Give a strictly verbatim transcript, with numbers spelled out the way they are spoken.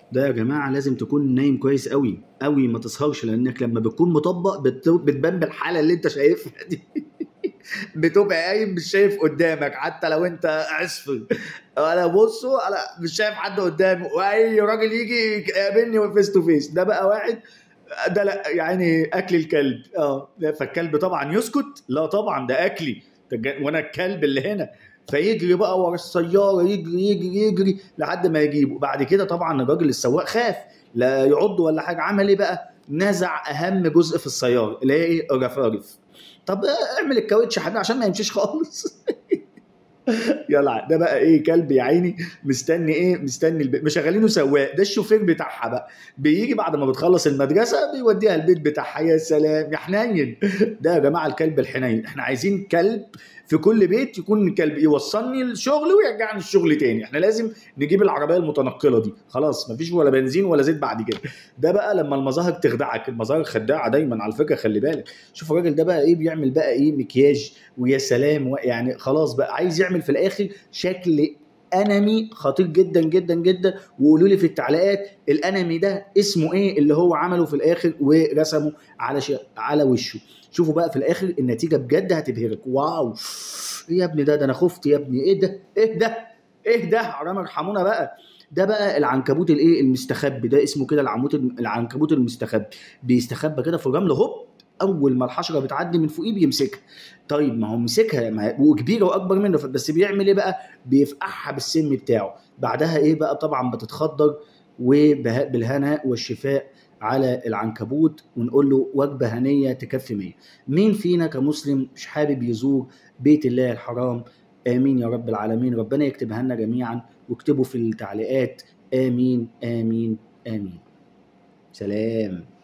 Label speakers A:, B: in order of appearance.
A: ده يا جماعه لازم تكون نايم كويس قوي قوي، ما تسهرش، لانك لما بتكون مطبق بت- بتبان بالحاله اللي انت شايفها دي. بتبقى قايم مش شايف قدامك حتى لو انت عصفر. انا بصوا انا مش شايف حد قدامي، واي راجل يجي يقابلني فيس تو فيس. ده بقى واحد، ده لا يعني اكل الكلب. اه فالكلب طبعا يسكت؟ لا طبعا ده اكلي، ده وانا الكلب اللي هنا. فيجري بقى ورا السياره، يجري يجري يجري لحد ما يجيبه. بعد كده طبعا الراجل السواق خاف لا يعض ولا حاجه، عمل ايه بقى؟ نزع اهم جزء في السياره اللي هي ايه؟ الرفارف. طب اعمل الكاوتش يا حبيبي عشان ما يمشيش خالص. يلا ده بقى ايه؟ كلب يا عيني مستني ايه؟ مستني البيت، مشغلينه سواق، ده الشوفير بتاعها بقى. بيجي بعد ما بتخلص المدرسه بيوديها البيت بتاعها. يا سلام يا حنين. ده يا جماعه الكلب الحنين. احنا عايزين كلب في كل بيت، يكون كلب يوصلني الشغل ويرجعني الشغل تاني. احنا لازم نجيب العربيه المتنقله دي، خلاص مفيش ولا بنزين ولا زيت بعد كده. ده بقى لما المظاهر تخدعك، المظاهر خداعه دايما على فكره، خلي بالك. شوف الراجل ده بقى ايه بيعمل بقى؟ ايه؟ مكياج. ويا سلام، يعني خلاص بقى عايز يعمل في الاخر شكل انمي خطير جدا جدا جدا. وقولوا لي في التعليقات الانمي ده اسمه ايه اللي هو عمله في الاخر ورسمه على ش... على وشه. شوفوا بقى في الاخر النتيجه بجد هتبهرك. واو، ايه يا ابني ده؟ ده انا خفت يا ابني. ايه ده؟ ايه ده؟ ايه ده؟ حرام ارحمونا بقى. ده بقى العنكبوت الايه؟ المستخبي. ده اسمه كده العنكبوت العنكبوت المستخبي. بيستخبى كده في الرمل، هوب، اول ما الحشره بتعدي من فوقيه بيمسكها. طيب ما هو مسكها، ما هي- وكبيره واكبر منه، بس بيعمل ايه بقى؟ بيفقعها بالسم بتاعه. بعدها ايه بقى؟ طبعا بتتخدر. وبالهناء والشفاء على العنكبوت، ونقول له وجبه هنيه تكفي مية. مين فينا كمسلم مش حابب يزور بيت الله الحرام؟ امين يا رب العالمين. ربنا يكتبها لنا جميعا، واكتبوا في التعليقات امين امين امين. سلام.